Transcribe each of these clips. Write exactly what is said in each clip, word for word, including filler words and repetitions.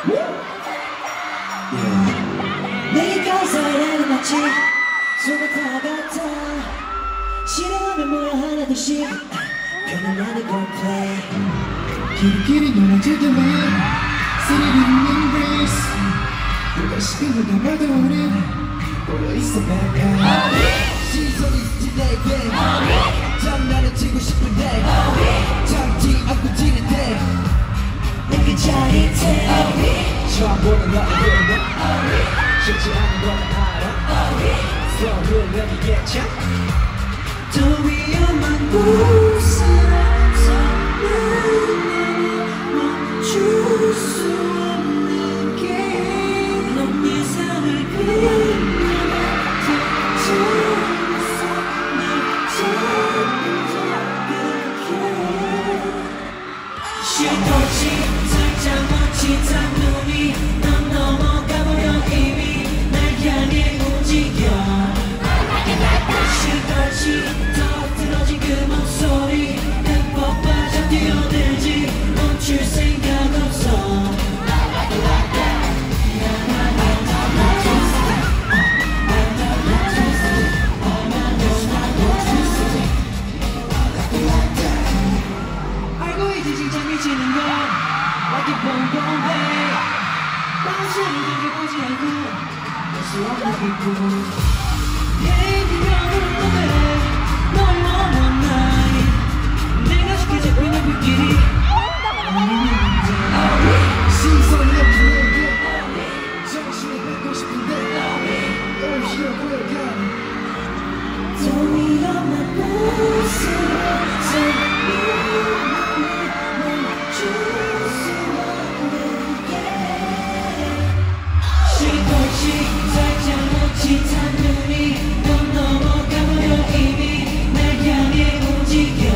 내가 사랑하는 마치 소나타 같아. 싫어하면 뭐야 하나둘씩 변해나는 콜플레이. 길이길이 너랑 즐겨내 스리링 embrace. 누가 시간을 남아도 우린 보여 있어 baby. 시선이 스친 내게 장난을 치고 싶은데 참지 않고 지낼 때 내게 짜릿해. 처음 보는 너의 표현 쉽지 않은 걸 알아. 서로를 내기겠죠. 더 위험한 곳에 멈출 수 없는 게넌 예상을 그리면 걱정했어. 날 잡아줄게. 싫었지 살짝 멋지단 눈이 넌 넘어가버려 이미 날 향해 움직여. 싫었지 터뜨려진 그 목소리 흠뻑 빠져 뛰어들지 멈출 생각 없어. 알고 있지 진짜 미치는 건 like a boom boom babe. 당신을 들켜보지 않고 볼수 없는 기분. Baby you're the 널 원한 나이 내가 쉽게 잡히는 불길이 시선이 없는 내게 정신을 뺏고 싶은데 널 잃어버려가. 더 위험한 곳에 멈출 수 없는 게 싫었지 살짝 멋지단 눈이 넌 넘어가버려 이미 날 향해 움직여.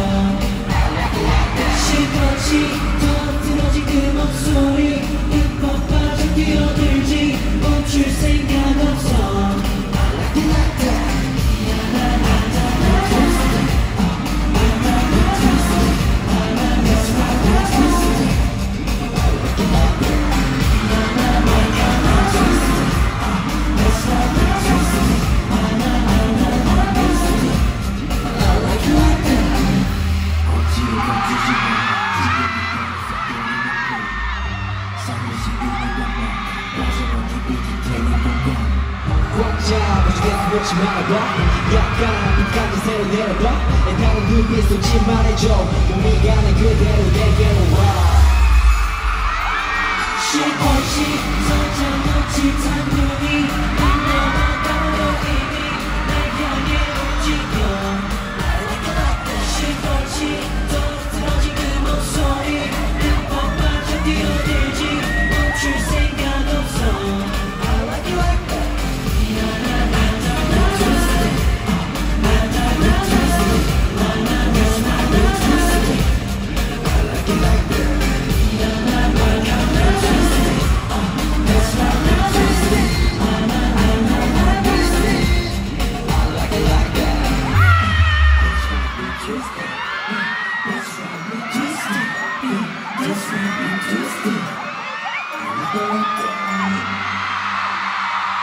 싫었지 터뜨려진 그 목소리 흠뻑 빠져 뛰어들지 멈출 생각 없어. 꽉 잡아주겠어 놓지 말아봐. 약간 빛까지 새로 내려봐. 내 다른 눈빛 쏟지 말해줘. 몸이 가는 그대로 내게로 와. 싫었지 살짝 멋지단 눈이